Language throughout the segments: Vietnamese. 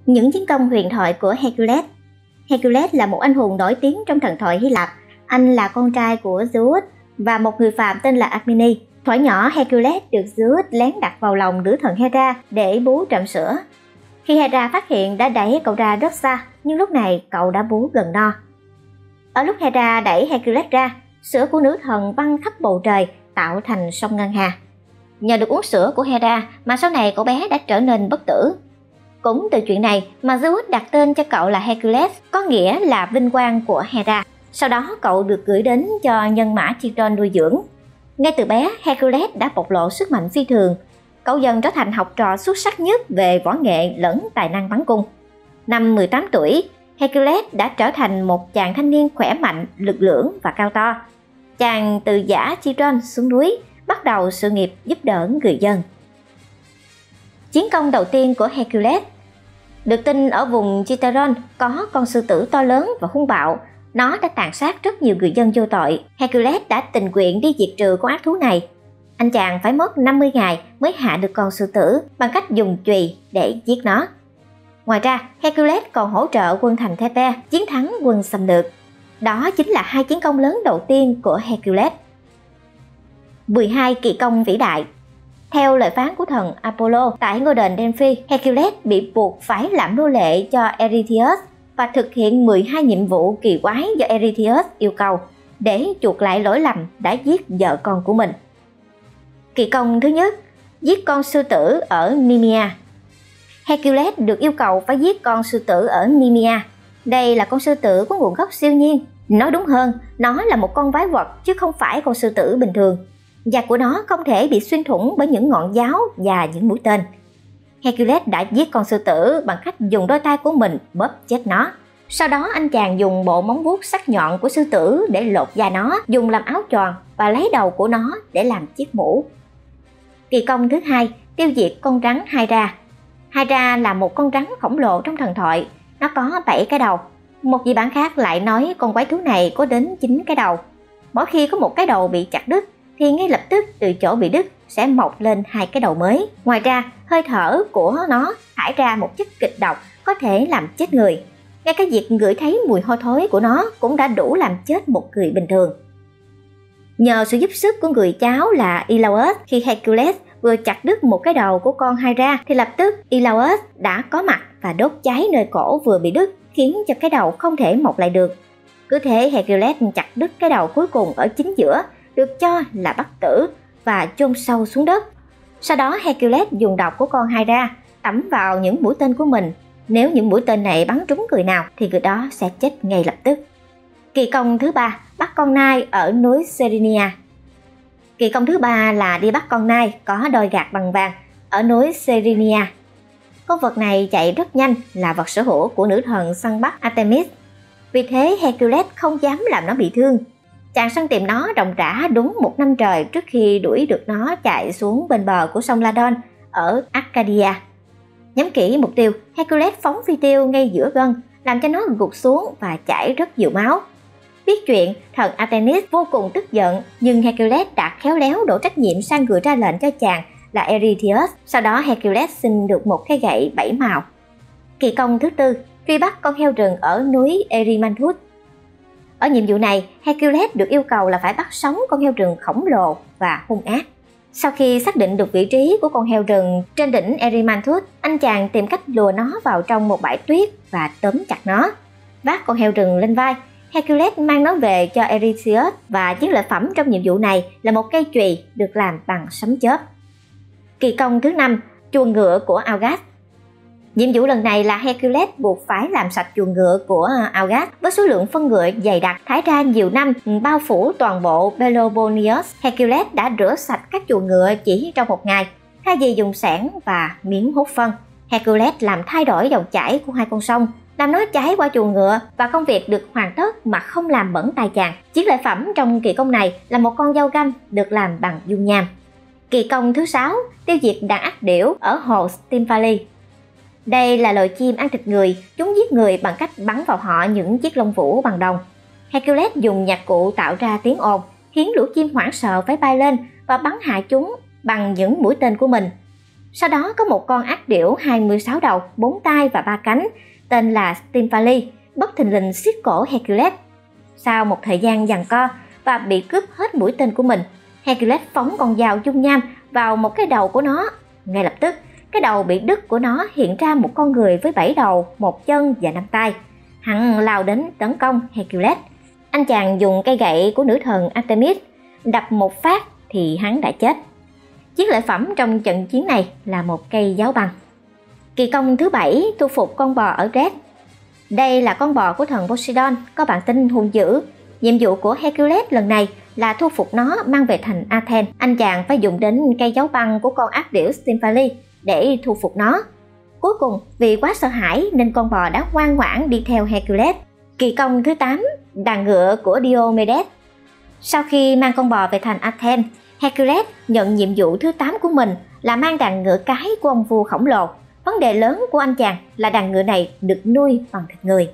Những chiến công huyền thoại của Hercules. Hercules là một anh hùng nổi tiếng trong thần thoại Hy Lạp. Anh là con trai của Zeus và một người phàm tên là Armine. Thuở nhỏ, Hercules được Zeus lén đặt vào lòng nữ thần Hera để bú trộm sữa. Khi Hera phát hiện đã đẩy cậu ra rất xa, nhưng lúc này cậu đã bú gần no. Ở lúc Hera đẩy Hercules ra, sữa của nữ thần văng khắp bầu trời tạo thành sông ngân hà. Nhờ được uống sữa của Hera mà sau này cậu bé đã trở nên bất tử. Cũng từ chuyện này mà Zeus đặt tên cho cậu là Hercules, có nghĩa là vinh quang của Hera. Sau đó cậu được gửi đến cho nhân mã Chiron nuôi dưỡng. Ngay từ bé, Hercules đã bộc lộ sức mạnh phi thường. Cậu dần trở thành học trò xuất sắc nhất về võ nghệ lẫn tài năng bắn cung. Năm 18 tuổi, Hercules đã trở thành một chàng thanh niên khỏe mạnh, lực lưỡng và cao to. Chàng từ giã Chiron xuống núi, bắt đầu sự nghiệp giúp đỡ người dân. Chiến công đầu tiên của Hercules. Được tin ở vùng Chiron có con sư tử to lớn và hung bạo. Nó đã tàn sát rất nhiều người dân vô tội. Hercules đã tình nguyện đi diệt trừ con ác thú này. Anh chàng phải mất 50 ngày mới hạ được con sư tử bằng cách dùng chùy để giết nó. Ngoài ra, Hercules còn hỗ trợ quân thành Thebe chiến thắng quân xâm lược. Đó chính là hai chiến công lớn đầu tiên của Hercules. 12 kỳ công vĩ đại. Theo lời phán của thần Apollo tại ngôi đền Delphi, Hercules bị buộc phải làm nô lệ cho Eurystheus và thực hiện 12 nhiệm vụ kỳ quái do Eurystheus yêu cầu để chuộc lại lỗi lầm đã giết vợ con của mình. Kỳ công thứ nhất, giết con sư tử ở Nemea. Hercules được yêu cầu phải giết con sư tử ở Nemea. Đây là con sư tử có nguồn gốc siêu nhiên. Nói đúng hơn, nó là một con quái vật chứ không phải con sư tử bình thường. Da của nó không thể bị xuyên thủng bởi những ngọn giáo và những mũi tên. Hercules đã giết con sư tử bằng cách dùng đôi tay của mình bóp chết nó. Sau đó anh chàng dùng bộ móng vuốt sắc nhọn của sư tử để lột da nó, dùng làm áo choàng và lấy đầu của nó để làm chiếc mũ. Kỳ công thứ hai, tiêu diệt con rắn Hydra. Hydra là một con rắn khổng lồ trong thần thoại. Nó có 7 cái đầu. Một dị bản khác lại nói con quái thú này có đến 9 cái đầu. Mỗi khi có một cái đầu bị chặt đứt thì ngay lập tức từ chỗ bị đứt sẽ mọc lên 2 cái đầu mới. Ngoài ra, hơi thở của nó thải ra một chất kịch độc có thể làm chết người. Ngay cả việc ngửi thấy mùi hôi thối của nó cũng đã đủ làm chết một người bình thường. Nhờ sự giúp sức của người cháu là Iolaus, khi Hercules vừa chặt đứt một cái đầu của con Hydra thì lập tức Iolaus đã có mặt và đốt cháy nơi cổ vừa bị đứt, khiến cho cái đầu không thể mọc lại được. Cứ thế Hercules chặt đứt cái đầu cuối cùng ở chính giữa, được cho là bắt tử và chôn sâu xuống đất. Sau đó Hercules dùng độc của con Hydra tẩm vào những mũi tên của mình. Nếu những mũi tên này bắn trúng người nào thì người đó sẽ chết ngay lập tức. Kỳ công thứ ba, bắt con nai ở núi Serenia. Kỳ công thứ ba là đi bắt con nai có đôi gạc bằng vàng ở núi Serenia. Con vật này chạy rất nhanh, là vật sở hữu của nữ thần săn bắt Artemis. Vì thế Hercules không dám làm nó bị thương. Chàng săn tìm nó ròng rã đúng 1 năm trời trước khi đuổi được nó chạy xuống bên bờ của sông Ladon ở Arcadia. Nhắm kỹ mục tiêu, Hercules phóng phi tiêu ngay giữa gân, làm cho nó gục xuống và chảy rất nhiều máu. Biết chuyện, thần Artemis vô cùng tức giận, nhưng Hercules đã khéo léo đổ trách nhiệm sang người ra lệnh cho chàng là Eurystheus. Sau đó Hercules xin được một cái gậy 7 màu. Kỳ công thứ tư, truy bắt con heo rừng ở núi Erymanthus. Ở nhiệm vụ này, Hercules được yêu cầu là phải bắt sống con heo rừng khổng lồ và hung ác. Sau khi xác định được vị trí của con heo rừng trên đỉnh Erymanthus, anh chàng tìm cách lùa nó vào trong một bãi tuyết và tóm chặt nó. Vác con heo rừng lên vai, Hercules mang nó về cho Eurystheus và chiến lợi phẩm trong nhiệm vụ này là một cây chùy được làm bằng sấm chớp. Kỳ công thứ 5, chuồng ngựa của Argas. Nhiệm vụ lần này là Hercules buộc phải làm sạch chuồng ngựa của Argas với số lượng phân ngựa dày đặc thải ra nhiều năm bao phủ toàn bộ Peloponnese. Hercules đã rửa sạch các chuồng ngựa chỉ trong 1 ngày, thay vì dùng xẻng và miếng hút phân. Hercules làm thay đổi dòng chảy của 2 con sông, làm nó chảy qua chuồng ngựa và công việc được hoàn tất mà không làm bẩn tay chàng. Chiến lợi phẩm trong kỳ công này là một con dao găm được làm bằng dung nham. Kỳ công thứ 6, tiêu diệt đàn ác điểu ở hồ Stymphali. Đây là loài chim ăn thịt người, chúng giết người bằng cách bắn vào họ những chiếc lông vũ bằng đồng. Hercules dùng nhạc cụ tạo ra tiếng ồn, khiến lũ chim hoảng sợ phải bay lên và bắn hạ chúng bằng những mũi tên của mình. Sau đó có một con ác điểu 26 đầu, 4 tai và 3 cánh, tên là Stymphali, bất thình lình siết cổ Hercules. Sau một thời gian giằng co và bị cướp hết mũi tên của mình, Hercules phóng con dao dung nham vào một cái đầu của nó. Ngay lập tức, cái đầu bị đứt của nó hiện ra một con người với 7 đầu, 1 chân và 5 tay. Hắn lao đến tấn công Hercules. Anh chàng dùng cây gậy của nữ thần Artemis đập một phát thì hắn đã chết. Chiến lợi phẩm trong trận chiến này là một cây giáo băng. Kỳ công thứ 7 thu phục con bò ở Crete. Đây là con bò của thần Poseidon, có bản tính hung dữ. Nhiệm vụ của Hercules lần này là thu phục nó mang về thành Athens. Anh chàng phải dùng đến cây giáo băng của con ác điểu Stymphali để thu phục nó. Cuối cùng, vì quá sợ hãi nên con bò đã ngoan ngoãn đi theo Hercules. Kỳ công thứ 8, đàn ngựa của Diomedes. Sau khi mang con bò về thành Athens, Hercules nhận nhiệm vụ thứ 8 của mình là mang đàn ngựa cái của ông vua khổng lồ. Vấn đề lớn của anh chàng là đàn ngựa này được nuôi bằng thịt người.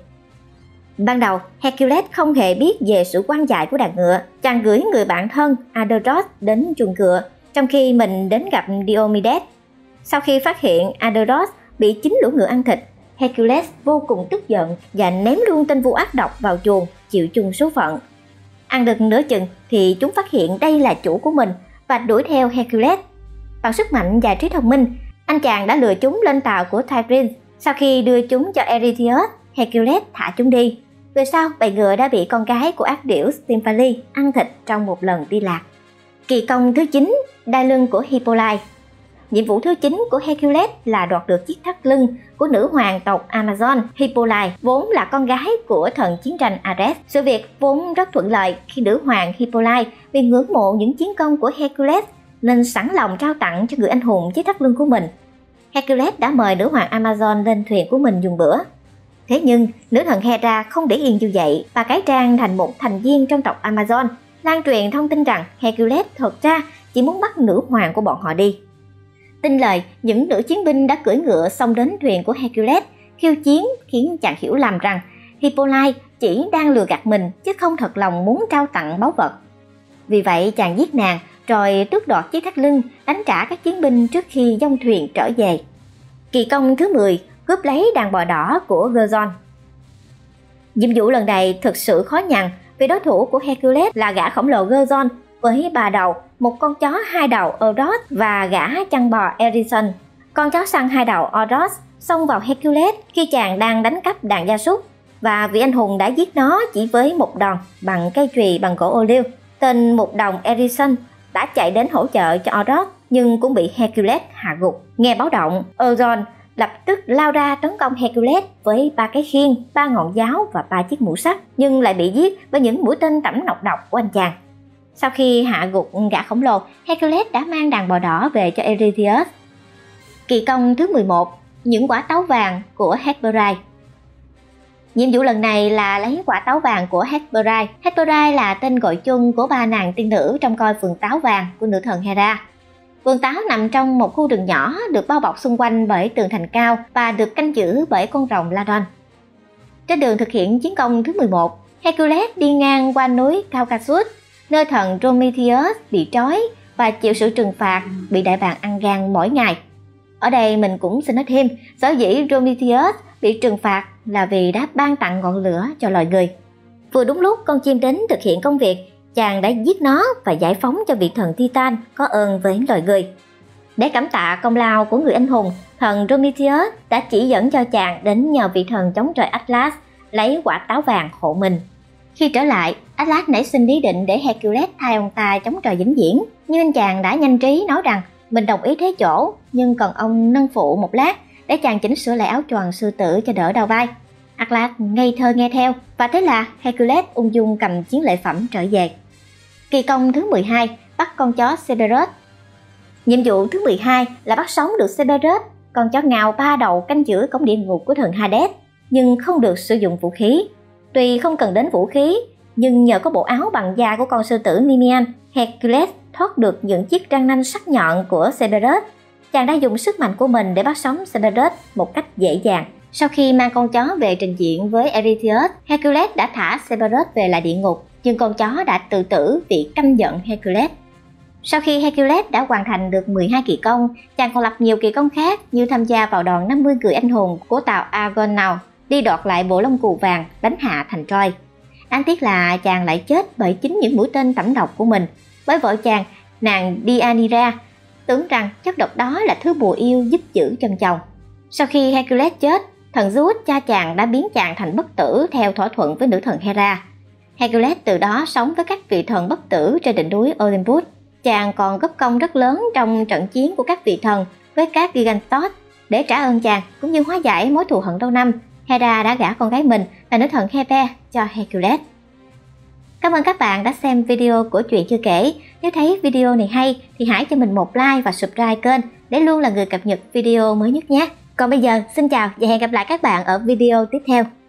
Ban đầu, Hercules không hề biết về sự quan dại của đàn ngựa. Chàng gửi người bạn thân Aderos đến chuồng ngựa, trong khi mình đến gặp Diomedes. Sau khi phát hiện Aderos bị chính lũ ngựa ăn thịt, Hercules vô cùng tức giận và ném luôn tên vua ác độc vào chuồng, chịu chung số phận. Ăn được nửa chừng thì chúng phát hiện đây là chủ của mình và đuổi theo Hercules. Bằng sức mạnh và trí thông minh, anh chàng đã lừa chúng lên tàu của Typhon. Sau khi đưa chúng cho Eurystheus, Hercules thả chúng đi. Về sau, bầy ngựa đã bị con gái của ác điểu Stymphali ăn thịt trong một lần đi lạc. Kỳ công thứ 9, đai lưng của Hippolyte. Nhiệm vụ thứ 9 của Hercules là đoạt được chiếc thắt lưng của nữ hoàng tộc Amazon Hippolyte, vốn là con gái của thần chiến tranh Ares. Sự việc vốn rất thuận lợi khi nữ hoàng Hippolyte vì ngưỡng mộ những chiến công của Hercules nên sẵn lòng trao tặng cho người anh hùng chiếc thắt lưng của mình. Hercules đã mời nữ hoàng Amazon lên thuyền của mình dùng bữa. Thế nhưng, nữ thần Hera không để yên như vậy và cải trang thành một thành viên trong tộc Amazon, lan truyền thông tin rằng Hercules thật ra chỉ muốn bắt nữ hoàng của bọn họ đi. Tin lời, những nữ chiến binh đã cưỡi ngựa xông đến thuyền của Hercules, khiêu chiến khiến chàng hiểu lầm rằng Hippolyte chỉ đang lừa gạt mình chứ không thật lòng muốn trao tặng báu vật. Vì vậy chàng giết nàng rồi tước đoạt chiếc thắt lưng, đánh trả các chiến binh trước khi dông thuyền trở về. Kỳ công thứ 10, cướp lấy đàn bò đỏ của Gerson. Nhiệm vụ lần này thực sự khó nhằn vì đối thủ của Hercules là gã khổng lồ Gerson với 3 đầu, một con chó 2 đầu Oros và gã chăn bò Erison. Con chó săn 2 đầu Oros xông vào Hercules khi chàng đang đánh cắp đàn gia súc và vị anh hùng đã giết nó chỉ với một đòn bằng cây chùy bằng gỗ ô liu. Tên một đồng Erison đã chạy đến hỗ trợ cho Oros nhưng cũng bị Hercules hạ gục. Nghe báo động, Euron lập tức lao ra tấn công Hercules với 3 cái khiên, 3 ngọn giáo và 3 chiếc mũ sắt, nhưng lại bị giết với những mũi tên tẩm nọc độc của anh chàng. Sau khi hạ gục gã khổng lồ, Hercules đã mang đàn bò đỏ về cho Eurystheus. Kỳ công thứ 11, những quả táo vàng của Hesperide. Nhiệm vụ lần này là lấy quả táo vàng của Hesperide. Hesperide là tên gọi chung của 3 nàng tiên nữ trong coi vườn táo vàng của nữ thần Hera. Vườn táo nằm trong một khu rừng nhỏ được bao bọc xung quanh bởi tường thành cao và được canh giữ bởi con rồng Ladon. Trên đường thực hiện chiến công thứ 11, Hercules đi ngang qua núi Caucasus, nơi thần Prometheus bị trói và chịu sự trừng phạt bị đại bàng ăn gan mỗi ngày. Ở đây mình cũng xin nói thêm, sở dĩ Prometheus bị trừng phạt là vì đã ban tặng ngọn lửa cho loài người. Vừa đúng lúc con chim đến thực hiện công việc, chàng đã giết nó và giải phóng cho vị thần Titan có ơn với loài người. Để cảm tạ công lao của người anh hùng, thần Prometheus đã chỉ dẫn cho chàng đến nhờ vị thần chống trời Atlas lấy quả táo vàng hộ mình. Khi trở lại, Atlas nảy sinh ý định để Hercules thay ông ta chống trời vĩnh viễn, nhưng anh chàng đã nhanh trí nói rằng mình đồng ý thế chỗ, nhưng cần ông nâng phụ một lát để chàng chỉnh sửa lại áo choàng sư tử cho đỡ đau vai. Atlas ngây thơ nghe theo, và thế là Hercules ung dung cầm chiến lợi phẩm trở về. Kỳ công thứ 12, bắt con chó Cerberus. Nhiệm vụ thứ 12 là bắt sống được Cerberus, con chó ngào 3 đầu canh giữ cổng địa ngục của thần Hades, nhưng không được sử dụng vũ khí. Tuy không cần đến vũ khí, nhưng nhờ có bộ áo bằng da của con sư tử Nemean, Hercules thoát được những chiếc răng nanh sắc nhọn của Cerberus. Chàng đã dùng sức mạnh của mình để bắt sống Cerberus một cách dễ dàng. Sau khi mang con chó về trình diện với Eurystheus, Hercules đã thả Cerberus về lại địa ngục, nhưng con chó đã tự tử vì căm giận Hercules. Sau khi Hercules đã hoàn thành được 12 kỳ công, chàng còn lập nhiều kỳ công khác như tham gia vào đoàn 50 người anh hùng của tàu Argonaut đi đoạt lại bộ lông cù vàng, đánh hạ thành Troy. Đáng tiếc là chàng lại chết bởi chính những mũi tên tẩm độc của mình, bởi vợ chàng, nàng Deianira, tưởng rằng chất độc đó là thứ bùa yêu giúp giữ chân chồng. Sau khi Hercules chết, thần Zeus cha chàng đã biến chàng thành bất tử theo thỏa thuận với nữ thần Hera. Hercules từ đó sống với các vị thần bất tử trên đỉnh núi Olympus. Chàng còn góp công rất lớn trong trận chiến của các vị thần với các Gigantos. Để trả ơn chàng cũng như hóa giải mối thù hận lâu năm, Hera đã gả con gái mình là nữ thần Hebe cho Hercules. Cảm ơn các bạn đã xem video của Chuyện Chưa Kể. Nếu thấy video này hay thì hãy cho mình một like và subscribe kênh để luôn là người cập nhật video mới nhất nhé. Còn bây giờ, xin chào và hẹn gặp lại các bạn ở video tiếp theo.